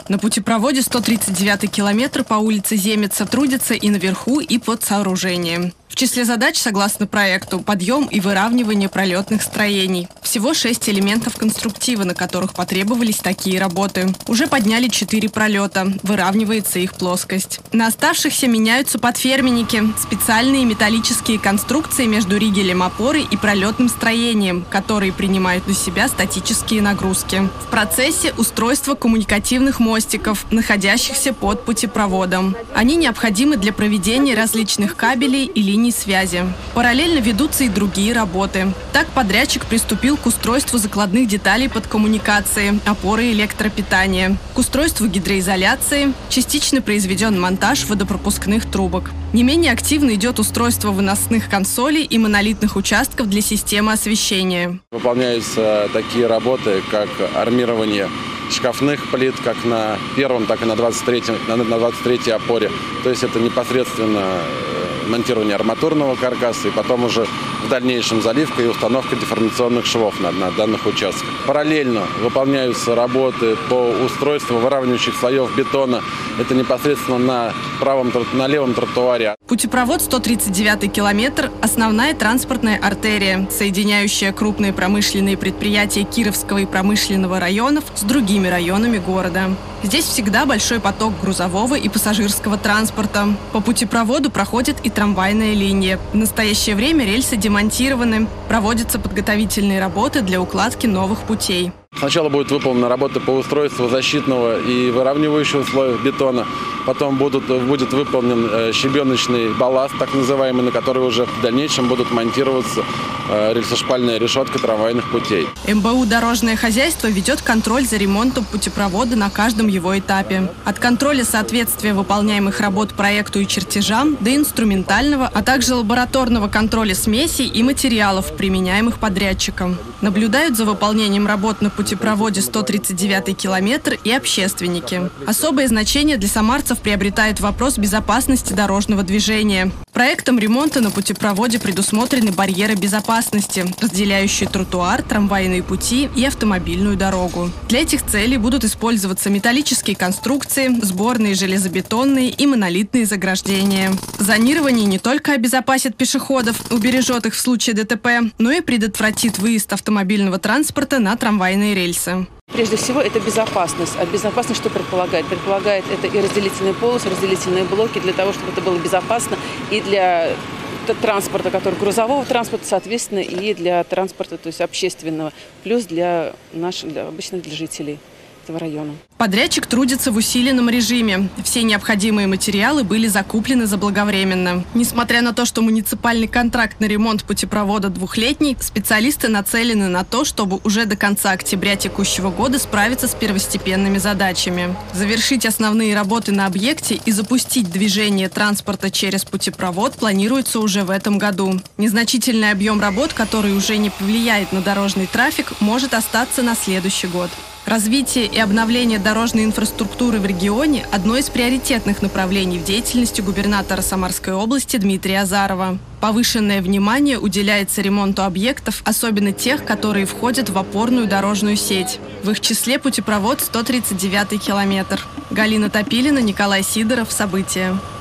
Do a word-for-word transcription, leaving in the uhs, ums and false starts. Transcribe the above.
На путепроводе сто тридцать девятый километр по улице Земеца трудятся и наверху, и под сооружением. В числе задач, согласно проекту, подъем и выравнивание пролетных строений. Всего шесть элементов конструктива, на которых потребовались такие работы. Уже подняли четыре пролета, выравнивается их плоскость. На оставшихся меняются подферменники, специальные металлические конструкции между ригелем опоры и пролетным строением, которые принимают на себя статические нагрузки. В процессе устройство коммуникативных мостиков, находящихся под путепроводом. Они необходимы для проведения различных кабелей и линий связи. Параллельно ведутся и другие работы. Так подрядчик приступил к устройству закладных деталей под коммуникации, опоры электропитания, к устройству гидроизоляции, частично произведен монтаж водопропускных трубок. Не менее активно идет устройство выносных консолей и монолитных участков для системы освещения. Выполняются такие работы, как армирование шкафных плит, как на первом, так и на двадцать третьем, на двадцать третьей опоре. То есть это непосредственно монтирование арматурного каркаса и потом уже в дальнейшем заливка и установка деформационных швов на, на данных участках. Параллельно выполняются работы по устройству выравнивающих слоев бетона. Это непосредственно на правом, на левом тротуаре. Путепровод сто тридцать девятый километр – основная транспортная артерия, соединяющая крупные промышленные предприятия Кировского и промышленного районов с другими районами города. Здесь всегда большой поток грузового и пассажирского транспорта. По путепроводу проходит и трамвайная линия. В настоящее время рельсы демонтированы. Проводятся подготовительные работы для укладки новых путей. Сначала будет выполнена работа по устройству защитного и выравнивающего слоя бетона. Потом будут, будет выполнен щебеночный балласт, так называемый, на который уже в дальнейшем будут монтироваться рельсошпальная решетка трамвайных путей. эм бэ у «Дорожное хозяйство» ведет контроль за ремонтом путепровода на каждом его этапе. От контроля соответствия выполняемых работ проекту и чертежам до инструментального, а также лабораторного контроля смесей и материалов, применяемых подрядчиком. Наблюдают за выполнением работ на путепроводе сто тридцать девятый километр и общественники. Особое значение для самарцев приобретает вопрос безопасности дорожного движения. Проектом ремонта на путепроводе предусмотрены барьеры безопасности, разделяющие тротуар, трамвайные пути и автомобильную дорогу. Для этих целей будут использоваться металлические конструкции, сборные железобетонные и монолитные заграждения. Зонирование не только обезопасит пешеходов, убережет их в случае дэ тэ пэ, но и предотвратит выезд автомобильного транспорта на трамвайные рельсы. Прежде всего, это безопасность. А безопасность что предполагает? Предполагает это и разделительные полосы, разделительные блоки, для того, чтобы это было безопасно и для транспорта, который грузового транспорта, соответственно, и для транспорта, то есть общественного, плюс для наших, для обычных для жителей этого района. Подрядчик трудится в усиленном режиме. Все необходимые материалы были закуплены заблаговременно. Несмотря на то, что муниципальный контракт на ремонт путепровода двухлетний, специалисты нацелены на то, чтобы уже до конца октября текущего года справиться с первостепенными задачами. Завершить основные работы на объекте и запустить движение транспорта через путепровод планируется уже в этом году. Незначительный объем работ, который уже не повлияет на дорожный трафик, может остаться на следующий год. Развитие и обновление дорожной инфраструктуры в регионе – одно из приоритетных направлений в деятельности губернатора Самарской области Дмитрия Азарова. Повышенное внимание уделяется ремонту объектов, особенно тех, которые входят в опорную дорожную сеть. В их числе путепровод сто тридцать девятый километр. Галина Топилина, Николай Сидоров. События.